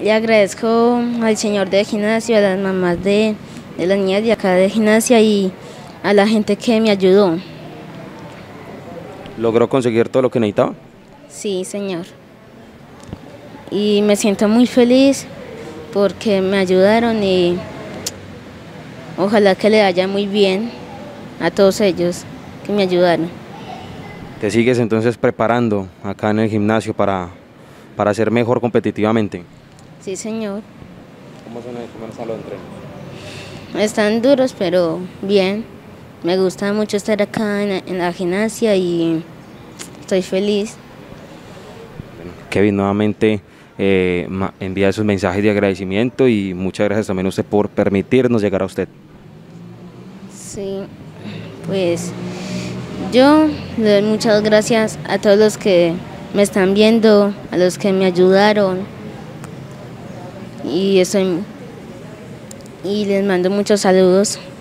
Le agradezco al señor de gimnasio, a las mamás de las niñas de acá de gimnasia y a la gente que me ayudó. ¿Logró conseguir todo lo que necesitaba? Sí, señor. Y me siento muy feliz porque me ayudaron y ojalá que le vaya muy bien a todos ellos que me ayudaron. ¿Te sigues entonces preparando acá en el gimnasio para ser mejor competitivamente? Sí, señor. ¿Cómo están los entrenos? Están duros, pero bien. Me gusta mucho estar acá en la gimnasia y estoy feliz. Bueno, Kevin, nuevamente envía sus mensajes de agradecimiento y muchas gracias también a usted por permitirnos llegar a usted. Sí, pues yo le doy muchas gracias a todos los que me están viendo, a los que me ayudaron y les mando muchos saludos.